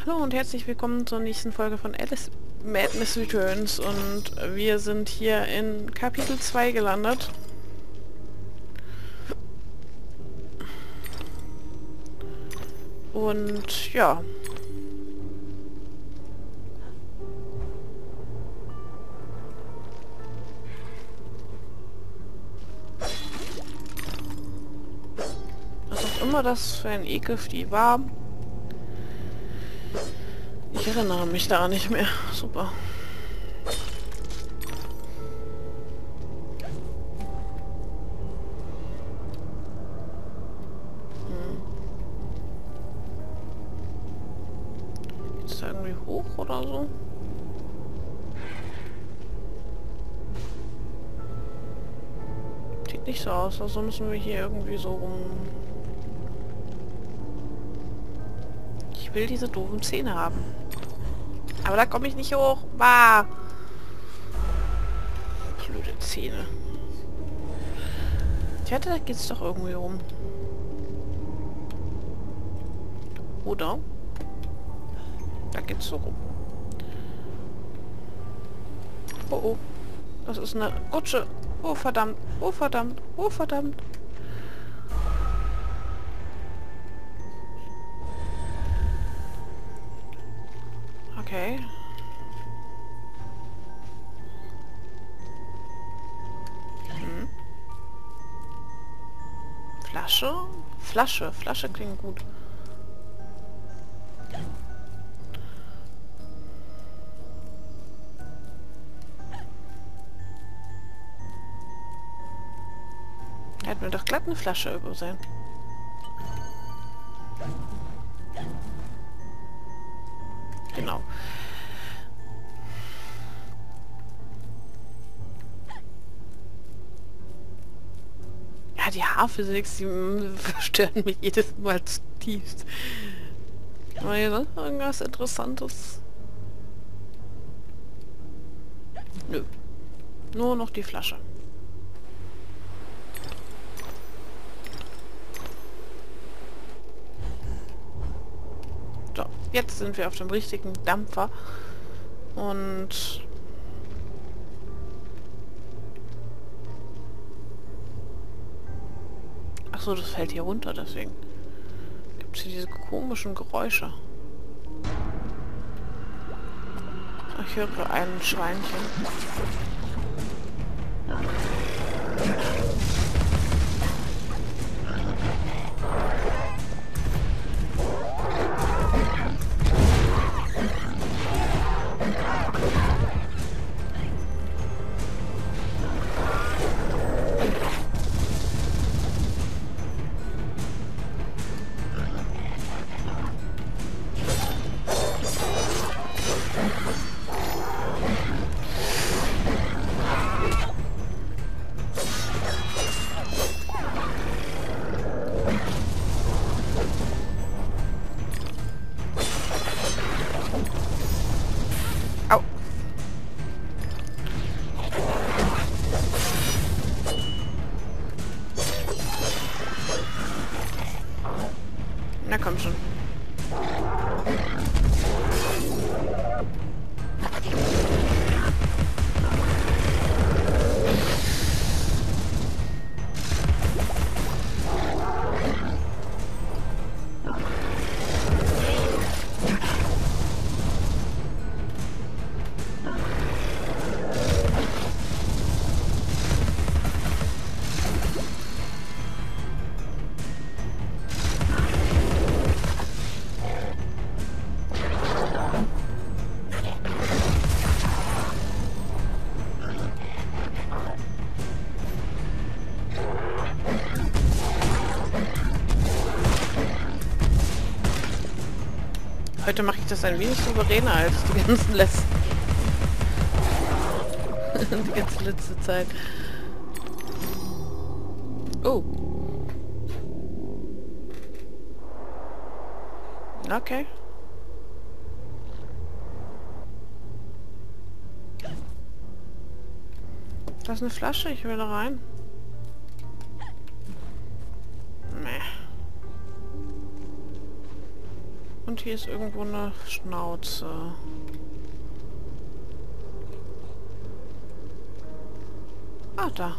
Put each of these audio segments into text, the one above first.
Hallo und herzlich willkommen zur nächsten Folge von Alice Madness Returns und wir sind hier in Kapitel 2 gelandet. Und ja. Was auch immer das für ein Ekelvieh war. Ich erinnere mich daran nicht mehr. Super. Geht's da irgendwie hoch oder so? Sieht nicht so aus, also müssen wir hier irgendwie so rum... Ich will diese doofen Zähne haben. Aber da komme ich nicht hoch. Bah! Blöde Zähne. Ich hatte, da geht's doch irgendwie rum. Oder? Da geht's so rum. Oh oh. Das ist eine Rutsche. Oh verdammt. Oh verdammt. Oh verdammt. Okay. Flasche? Flasche. Flasche klingt gut. Er hat mir doch glatt eine Flasche übersehen. Genau. Ja, die Haarphysics, die verstören mich jedes Mal zutiefst. Aber hier sonst irgendwas Interessantes? Nö. Nur noch die Flasche. So, jetzt sind wir auf dem richtigen Dampfer. Und... Achso, das fällt hier runter, deswegen. Gibt es hier diese komischen Geräusche. Ich höre ein Schweinchen. Au. Na komm schon. Heute mache ich das ein wenig souveräner als die ganzen letzten... die ganze letzte Zeit. Oh. Okay. Da ist eine Flasche, ich will da rein. Meh. Und hier ist irgendwo eine Schnauze. Ah, da.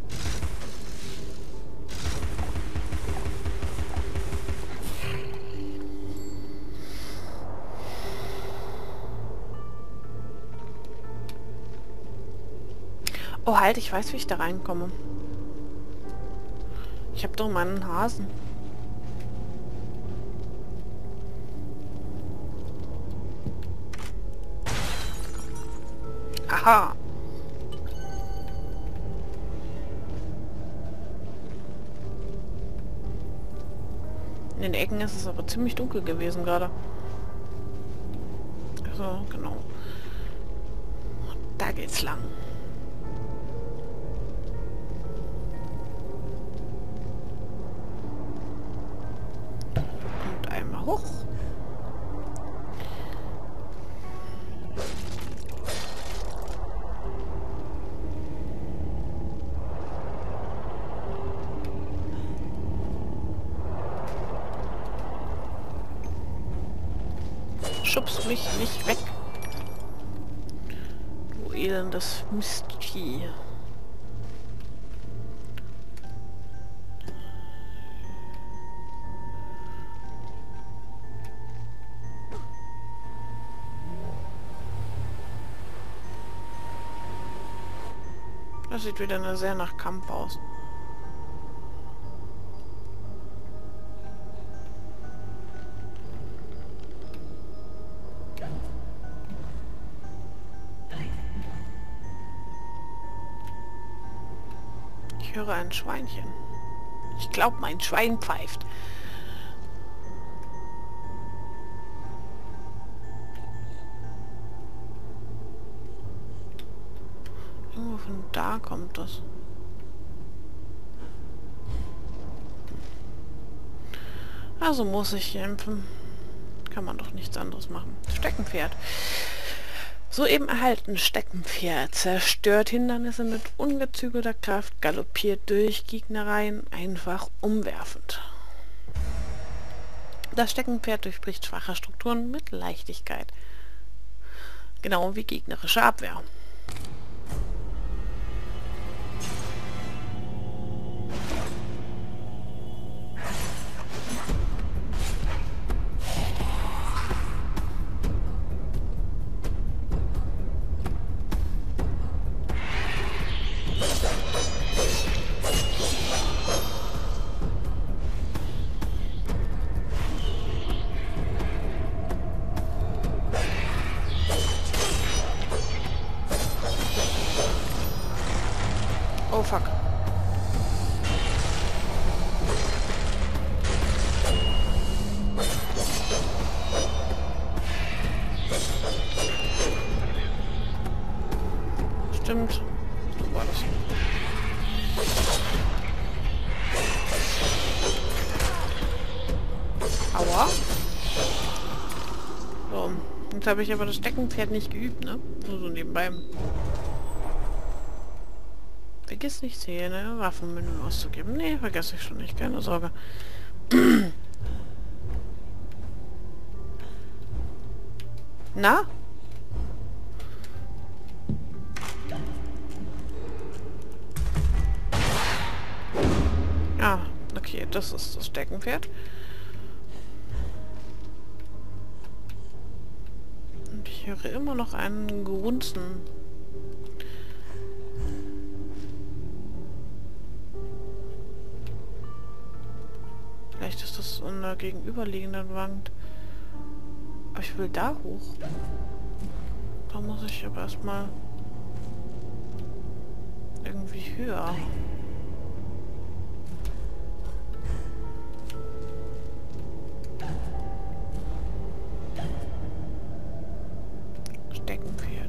Oh, halt, ich weiß, wie ich da reinkomme. Ich habe doch meinen Hasen. Aha. In den Ecken ist es aber ziemlich dunkel gewesen gerade. Also, genau. Da geht's lang. Und einmal hoch. Schubst mich nicht weg. Du elendes Mistvieh. Das sieht wieder sehr nach Kampf aus. Ich höre ein Schweinchen. Ich glaube, mein Schwein pfeift. Irgendwo von da kommt das. Also muss ich kämpfen. Kann man doch nichts anderes machen. Steckenpferd. Soeben erhalten Steckenpferd. Zerstört Hindernisse mit ungezügelter Kraft, galoppiert durch Gegnereien, einfach umwerfend. Das Steckenpferd durchbricht schwache Strukturen mit Leichtigkeit. Genau wie gegnerische Abwehr. Oh fuck. Stimmt. So war das. Aua. So. Jetzt habe ich aber das Steckenpferd nicht geübt, ne? Nur so nebenbei. Vergiss nicht, Zähne, Waffenmenü auszugeben. Nee, vergesse ich schon nicht, keine Sorge. Na? Ah, okay, das ist das Steckenpferd. Und ich höre immer noch einen Grunzen. Vielleicht ist das an der gegenüberliegenden Wand. Aber ich will da hoch. Da muss ich aber erstmal irgendwie höher. Steckenpferd.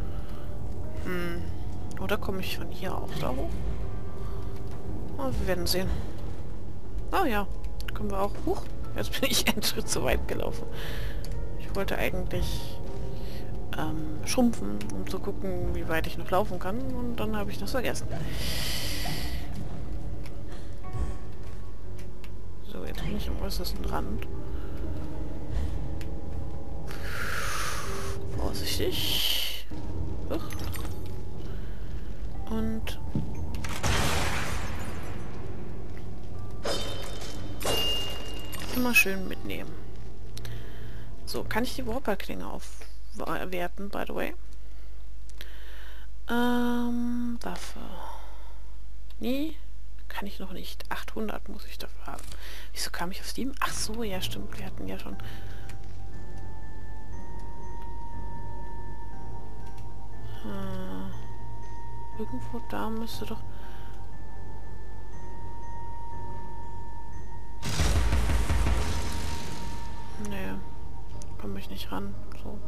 Oder komme ich von hier auch da hoch? Oh, wir werden sehen. Oh ja, kommen wir auch hoch. Jetzt bin ich einen Schritt zu weit gelaufen. Ich wollte eigentlich schrumpfen, um zu gucken, wie weit ich noch laufen kann. Und dann habe ich das vergessen. So, jetzt bin ich am äußersten Rand. vorsichtig. Und immer schön mitnehmen. So, kann ich die Warper-Klinge aufwerten, by the way? Waffe. Nee, kann ich noch nicht. 800 muss ich dafür haben. Wieso kam ich auf Steam? Ach so, ja stimmt. Wir hatten ja schon... irgendwo da müsste doch... Nee, komme ich nicht ran. So.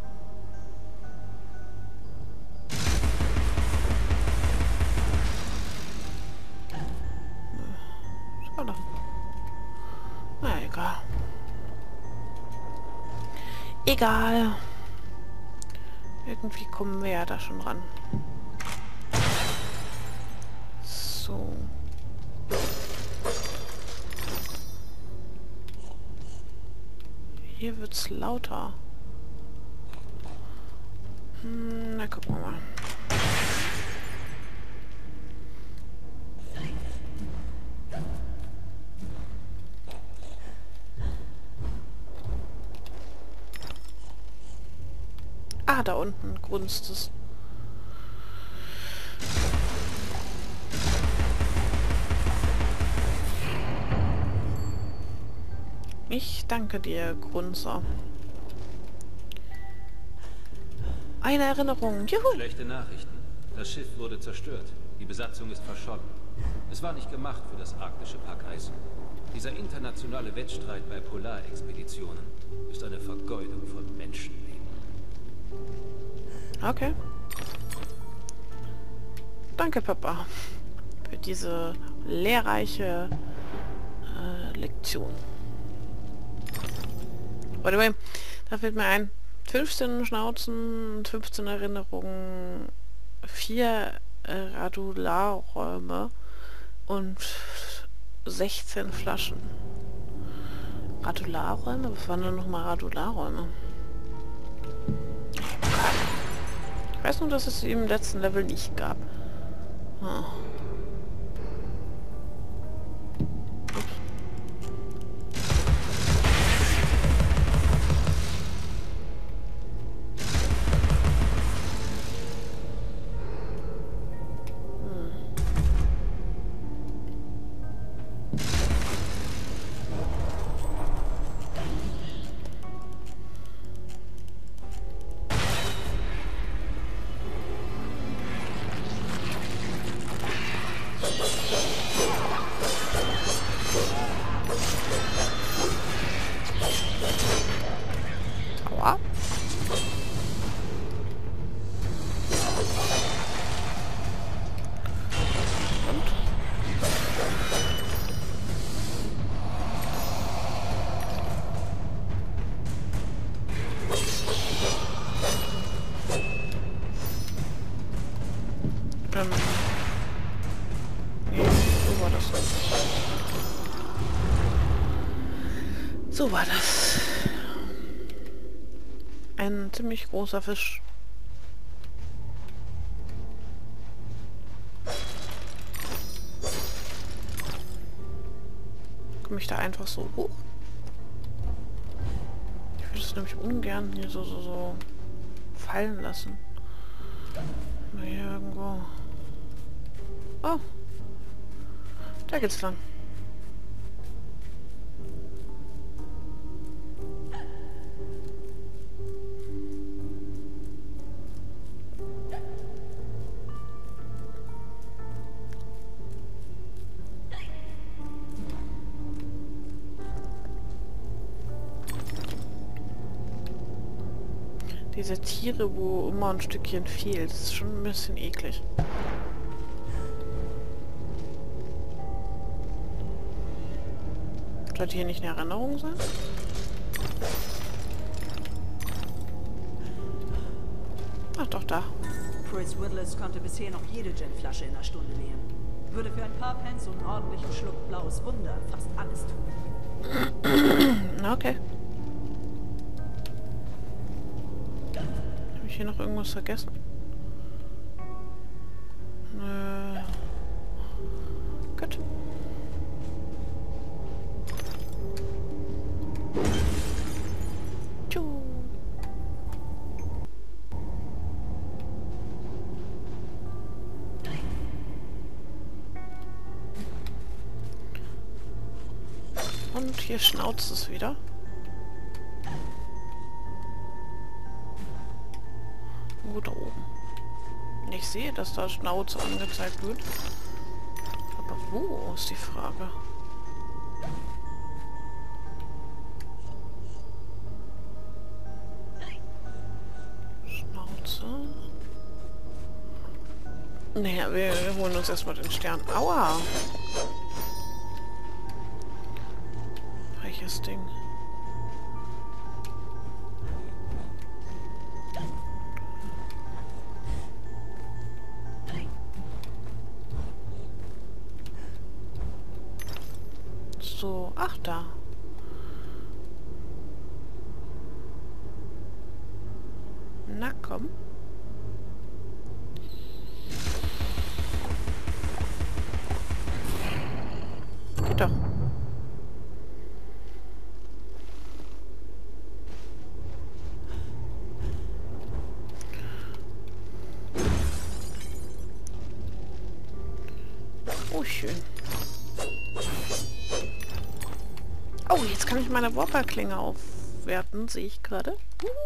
Schade. Na egal. Egal. Irgendwie kommen wir ja da schon ran. So. Hier wird's lauter. Na, gucken wir mal. Ah, da unten grunzt es. Ich danke dir, Grunzer. Eine Erinnerung. Juhu! Schlechte Nachrichten. Das Schiff wurde zerstört. Die Besatzung ist verschollen. Es war nicht gemacht für das arktische Packeis. Dieser internationale Wettstreit bei Polarexpeditionen ist eine Vergeudung von Menschenleben. Okay. Danke, Papa, für diese lehrreiche Lektion. By the way, da fällt mir ein, 15 Schnauzen, 15 Erinnerungen, 4 Radularräume und 16 Flaschen. Radularräume? Was waren denn nochmal Radularräume? Ich weiß nur, dass es sie im letzten Level nicht gab. Ah. Aua. Nee, so war das. So war das. Ein ziemlich großer Fisch. Komme ich da einfach so hoch? Ich würde es nämlich ungern hier so fallen lassen. Mal hier irgendwo. Oh. Da geht's lang. Diese Tiere, wo immer ein Stückchen fehlt, das ist schon ein bisschen eklig. Sollte hier nicht eine Erinnerung sein? Ach doch, da. Chris Whittlers konnte bisher noch jede Gin-Flasche in einer Stunde leeren. Würde für ein paar Pence und einen ordentlichen Schluck blaues Wunder fast alles tun. Okay. hier noch irgendwas vergessen? Nö. Gut. Tschu. Und hier schnauzt es wieder. Wo da oben? Ich sehe, dass da Schnauze angezeigt wird. Aber wo ist die Frage? Schnauze. Naja, wir holen uns erstmal den Stern. Aua! Welches Ding? So, ach da. Na komm. Geht doch. Oh, schön. Oh, jetzt kann ich meine Warper-Klinge aufwerten, sehe ich gerade.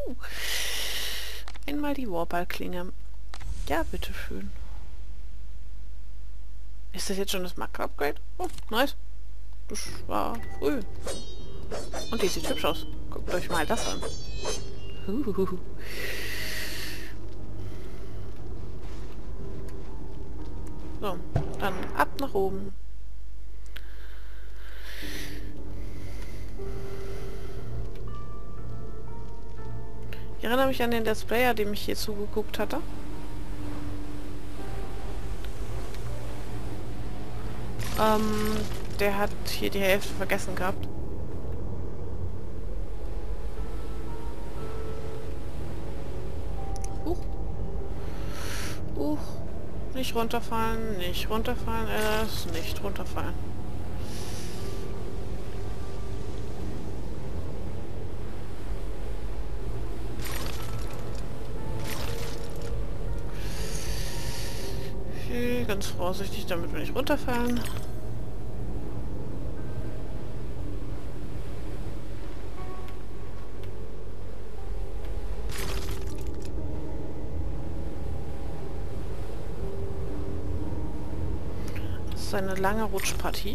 Einmal die Warper-Klinge. Ja, bitteschön. Ist das jetzt schon das Marker-Upgrade? Oh, nice. Das war früh. Und die sieht hübsch aus. Guckt euch mal das an. So, dann ab nach oben. Ich erinnere mich an den Let's Player, dem ich hier zugeguckt hatte. Der hat hier die Hälfte vergessen gehabt. Nicht runterfallen, nicht runterfallen, nicht runterfallen. Okay, ganz vorsichtig, damit wir nicht runterfallen. Das ist eine lange Rutschpartie.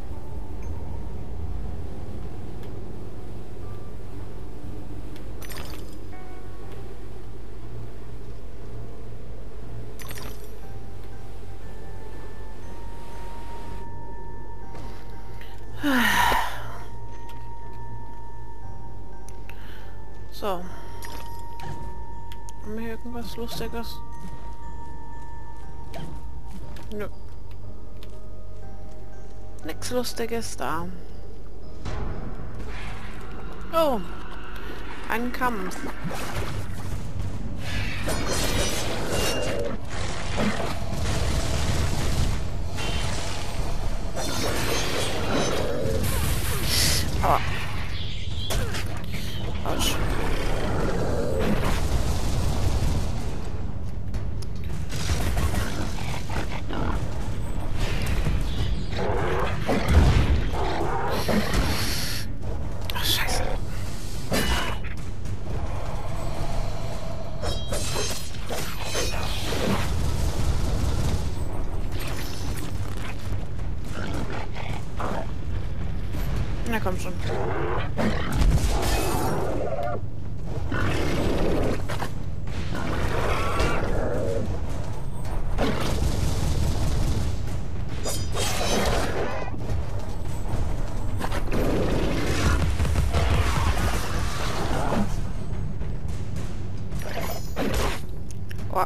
So. Haben wir hier irgendwas Lustiges? Nö. Nix Lustiges da. Oh. Ein Kampf. Aua. Autsch. Ach, scheiße. Na komm schon. Oh.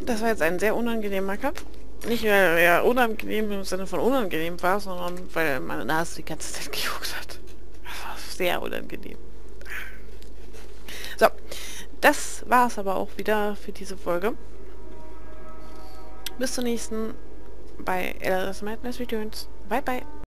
Das war jetzt ein sehr unangenehmer Kampf. Nicht, weil er unangenehm im Sinne von unangenehm war, sondern weil meine Nase die ganze Zeit gejuckt hat. Das war sehr unangenehm. So, das war es aber auch wieder für diese Folge. Bis zur nächsten bei LRS Madness Returns. Bye bye.